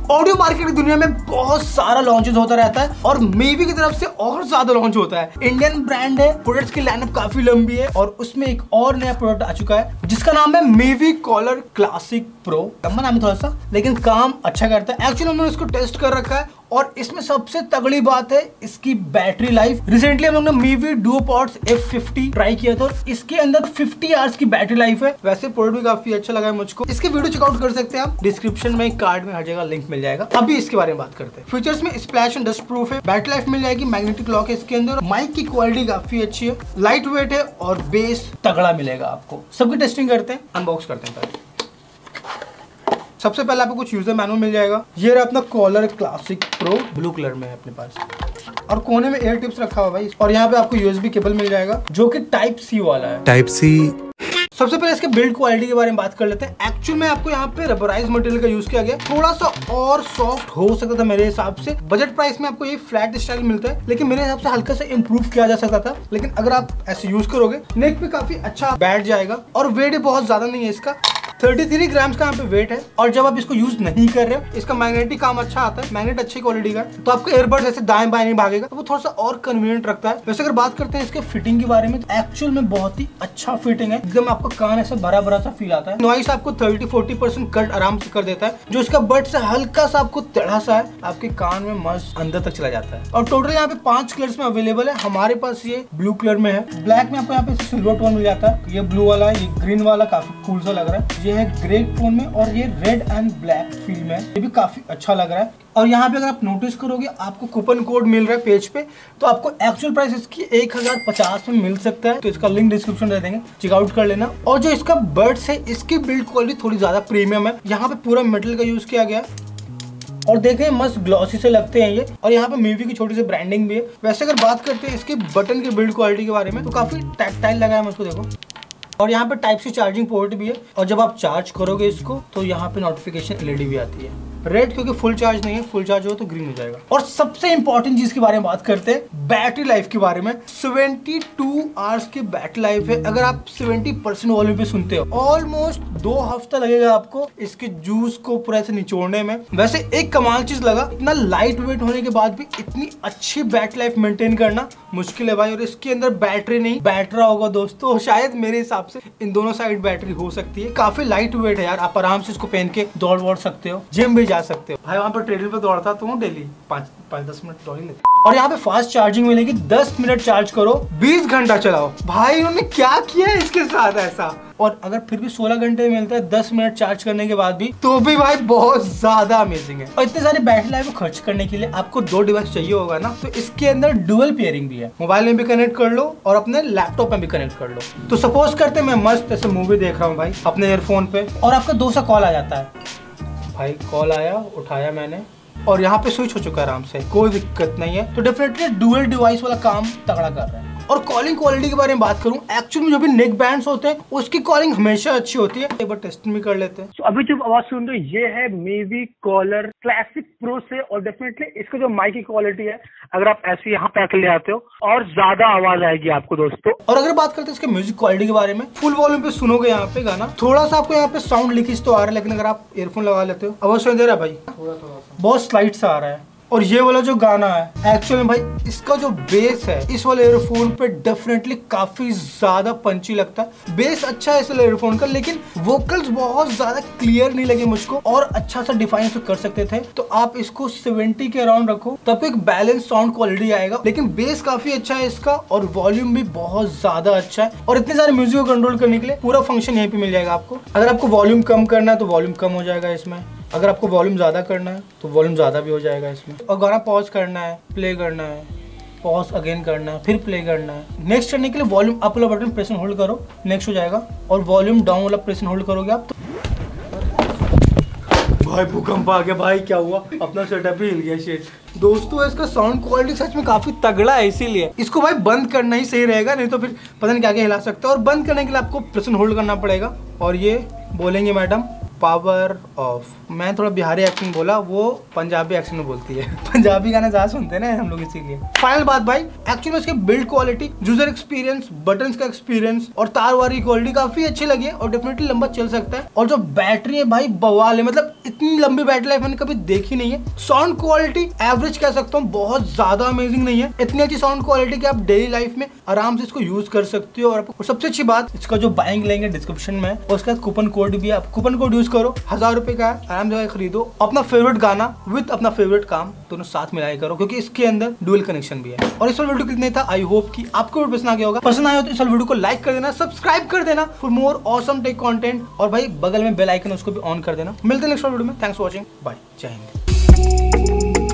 Audio market की दुनिया में बहुत सारा लॉन्चेस होता रहता है और मेवी की तरफ से और ज्यादा लॉन्च होता है। इंडियन ब्रांड है, प्रोडक्ट्स की लाइनअप काफी लंबी है और उसमें एक और नया प्रोडक्ट आ चुका है जिसका नाम है मेवी कॉलर क्लासिक प्रो। लंबा नाम है थोड़ा सा, लेकिन काम अच्छा करता है। एक्चुअली हमने इसको टेस्ट कर रखा है और इसमें सबसे तगड़ी बात है इसकी बैटरी लाइफ। रिसेंटली हम लोग ने मेवी डुओपॉड्स F50 ट्राई किया था और इसके अंदर 50 आवर्स की बैटरी लाइफ है। वैसे प्रोडक्ट भी काफी अच्छा लगा है मुझको। इसकी वीडियो चेकआउट कर सकते हैं आप, डिस्क्रिप्शन में, कार्ड में, हर जगह लिंक मिल जाएगा। अभी इसके बारे में बात करते हैं। फीचर्स में स्प्लैश एंड डस्ट प्रूफ है, बैटरी लाइफ मिल जाएगी, मैग्नेटिक लॉक है इसके अंदर, माइक की क्वालिटी काफी अच्छी है, लाइट वेट है और बेस तगड़ा मिलेगा आपको। सबकी टेस्टिंग करते हैं, अनबॉक्स करते हैं पहले। सबसे पहले आपको कुछ यूजर मैनुअल मिल जाएगा। ये रहा अपना collar classic pro, blue colour में है अपने पास और कोने में एयर टिप्स रखा हुआ भाई। और यहाँ पे आपको USB केबल मिल जाएगा जो कि टाइप C वाला है। Type C। सबसे पहले इसके बिल्ड क्वालिटी के बारे में बात कर लेते हैं। एक्चुअल में आपको यहाँ पे रबराइज मटेरियल का यूज किया गया, थोड़ा सा और सॉफ्ट हो सकता था मेरे हिसाब से। बजट प्राइस में आपको ये फ्लैट स्टाइल मिलता है, लेकिन मेरे हिसाब से हल्का सा इंप्रूव किया जा सकता था। लेकिन अगर आप ऐसे यूज करोगे नेक पे काफी अच्छा बैठ जाएगा और वेट बहुत ज्यादा नहीं है इसका। 33 ग्राम्स का यहाँ पे वेट है और जब आप इसको यूज नहीं कर रहे हो, इसका मैग्नेटिक काम अच्छा आता है, मैग्नेट अच्छी क्वालिटी का है, तो आपका एयरबड्स ऐसे दाएं बाएं नहीं भागेगा, तो वो थोड़ा सा और कन्वीनियंट रखता है। वैसे अगर बात करते हैं इसके फिटिंग के बारे में, तो एक्चुअल में बहुत ही अच्छा फिटिंग है। एकदम आपका कान ऐसे भरा भरा सा फील आता है। नॉइस आपको 30-40% कट आराम से कर देता है, जो इसका बड से हल्का सा आपको टेढ़ा सा है, आपके कान में मस्त अंदर तक चला जाता है। और टोटल यहाँ पे 5 कलर्स में अवेलेबल है। हमारे पास ये ब्लू कलर में है, ब्लैक में आपको यहाँ पे सिल्वर टोन मिल जाता है, ये ब्लू वाला, ये ग्रीन वाला काफी कूल सा लग रहा है, ये है ग्रे टोन में और ये रेड एंड ब्लैक फील में, ये भी काफी अच्छा लग रहा है। और यहाँ पे अगर आप नोटिस करोगे आपको कूपन कोड मिल रहा है पेज पे, तो आपको एक्चुअल प्राइस इसकी 1050 में मिल सकता है, तो इसका लिंक डिस्क्रिप्शन दे देंगे, चेकआउट कर लेना। और जो इसका बड्स है, इसकी बिल्ड क्वालिटी थोड़ी ज्यादा प्रीमियम है। यहाँ पे पूरा मेटल का यूज किया गया है और देखें मस्त ग्लॉसी से लगते हैं ये। और यहाँ पे मेवी की छोटी सी ब्रांडिंग भी है। वैसे अगर बात करते हैं इसके बटन की बिल्ड क्वालिटी के बारे में, तो काफी टैक्टाइल लगा है मुझको, देखो। और यहाँ पे टाइप C चार्जिंग पोर्ट भी है और जब आप चार्ज करोगे इसको तो यहाँ पे नोटिफिकेशन LED भी आती है। रेड क्योंकि फुल चार्ज नहीं है, फुल चार्ज हो तो ग्रीन हो जाएगा। और सबसे इंपॉर्टेंट चीज के बारे में बात करते हैं, बैटरी लाइफ के बारे में। 72 आवर्स की बैटरी लाइफ है। अगर आप 70% वॉल्यूम पे सुनते हो, ऑलमोस्ट 2 हफ्ता लगेगा आपको इसके जूस को पूरा ऐसे निचोड़ने में। वैसे एक कमाल चीज लगा, इतना लाइट वेट होने के बाद भी इतनी अच्छी बैटरी लाइफ मेंटेन करना मुश्किल है भाई। और इसके अंदर बैटरी नहीं, बैटरा होगा दोस्तों, शायद मेरे हिसाब से इन दोनों साइड बैटरी हो सकती है। काफी लाइट वेट है यार, आप आराम से इसको पहन के दौड़ सकते हो, जिम भी जा सकते हो भाई। वहाँ पर ट्रेडमिल पे दौड़ता तो हूँ डेली, 5-10 मिनट दौड़ ही लेते। और यहाँ पे फास्ट चार्जिंग मिलेगी, 10 मिनट चार्ज करो, 20 घंटा चलाओ। भाई उन्होंने क्या किया है इसके साथ ऐसा। और अगर फिर भी 16 घंटे मिलता है 10 मिनट चार्ज करने के बाद भी, तो भी भाई बहुत ज्यादा अमेजिंग है। और इतने सारे बैटरी लाइफ को खर्च करने के लिए आपको 2 डिवाइस चाहिए होगा ना, तो इसके अंदर डुअल पेयरिंग भी है। मोबाइल में भी कनेक्ट कर लो और अपने लैपटॉप में भी कनेक्ट कर लो। तो सपोज करते मैं मस्त ऐसे मूवी देख रहा हूँ भाई अपने ईयरफोन पे, और आपका दोस्त का कॉल आ जाता है। भाई कॉल आया, उठाया मैंने और यहाँ पे स्विच हो चुका है आराम से, कोई दिक्कत नहीं है। तो डेफिनेटली डुअल डिवाइस वाला काम तगड़ा कर रहा है। और कॉलिंग क्वालिटी के बारे में बात करूं, एक्चुअली में जो भी नेक बैंड्स होते हैं उसकी कॉलिंग हमेशा अच्छी होती है। एक बार टेस्टिंग भी कर लेते हैं। तो अभी जो आवाज सुन रहे हो ये है मेवी कॉलर क्लासिक प्रो से, और डेफिनेटली इसका जो माइक की क्वालिटी है, अगर आप ऐसे यहाँ पे आकर ले आते हो और ज्यादा आवाज आएगी आपको दोस्तों। और अगर बात करते हैं इसके म्यूजिक क्वालिटी के बारे में, फुल वॉल्यूम पे सुनोगे यहाँ पे गाना, थोड़ा सा आपको यहाँ पे साउंड लीकेज तो आ रहा है, लेकिन अगर आप ईयरफोन लगा लेते हो आवाज सुन दे रहा है भाई, थोड़ा बहुत स्लाइड सा आ रहा है। और ये वाला जो गाना है एक्चुअली में भाई, इसका जो बेस है इस वाले ईयरफोन पे डेफिनेटली काफी ज्यादा पंची लगता है। बेस अच्छा है इस वाले ईयरफोन का, लेकिन वोकल्स बहुत ज्यादा क्लियर नहीं लगे मुझको, और अच्छा सा डिफाइन तो कर सकते थे। तो आप इसको 70 के अराउंड रखो, तब एक बैलेंस साउंड क्वालिटी आएगा। लेकिन बेस काफी अच्छा है इसका और वॉल्यूम भी बहुत ज्यादा अच्छा है। और इतने सारे म्यूजिक को कंट्रोल करने के लिए पूरा फंक्शन यहीं पे मिल जाएगा आपको। अगर आपको वॉल्यूम कम करना है तो वॉल्यूम कम हो जाएगा इसमें, अगर आपको वॉल्यूम ज्यादा करना है तो वॉल्यूम ज्यादा भी हो जाएगा इसमें। और गाना पॉज करना है, प्ले करना है, पॉज अगेन करना है, फिर प्ले करना है। नेक्स्ट करने के लिए वॉल्यूम अप वाला बटन प्रेस एंड होल्ड करो, नेक्स्ट हो जाएगा। और वॉल्यूम डाउन वाला प्रेस एंड होल्ड करोगे आप तो भाई भूकंप आ गया भाई, क्या हुआ, अपना सेटअप ही हिल गया शेट। दोस्तों इसका साउंड क्वालिटी सच में काफी तगड़ा है, इसीलिए इसको भाई बंद करना ही सही रहेगा, नहीं तो फिर पता नहीं क्या क्या हिला सकता है। और बंद करने के लिए आपको प्रेस एंड होल्ड करना पड़ेगा। और ये बोलेंगे मैडम पावर ऑफ। मैं थोड़ा बिहारी एक्सेंट बोला, वो पंजाबी एक्सेंट में बोलती है। पंजाबी गाने ज्यादा सुनते हैं ना हम लोग, इसीलिए। फाइनल बात भाई, एक्चुअली में इसके build quality, user experience, buttons का एक्सपीरियंस और तार वाली क्वालिटी काफी अच्छी लगी है और डेफिनेटली लंबा चल सकता है। और जो बैटरी है भाई बवाल है, मतलब इतनी लंबी बैटरी लाइफ मैंने कभी देखी नहीं है। साउंड क्वालिटी एवरेज कह सकता हूँ, बहुत ज्यादा अमेजिंग नहीं है। इतनी अच्छी साउंड क्वालिटी कि आप डेली लाइफ में आराम से इसको यूज कर सकते हो। और सबसे अच्छी बात, इसका जो बाइंग लेंगे डिस्क्रिप्शन में और उसका कूपन कोड भी है, आप कूपन कोड यूज करो, 1000 रुपए का है, आराम से खरीदो। अपना फेवरेट गाना विद अपना फेवरेट काम दोनों साथ मिलाया करो, क्योंकि इसके अंदर डुअल कनेक्शन भी है। और इस वाले वीडियो कितने था, आई होप कि आपको वीडियो पसंद आ गया होगा। पसंद आया हो तो इस वाले वीडियो को लाइक कर देना, सब्सक्राइब कर देना for more awesome tech content. और भाई बगल में बेल आइकन उसको भी ऑन कर देना। मिलते हैं नेक्स्ट वीडियो में। थैंक्स फॉर वॉचिंग, बाय, जय हिंद।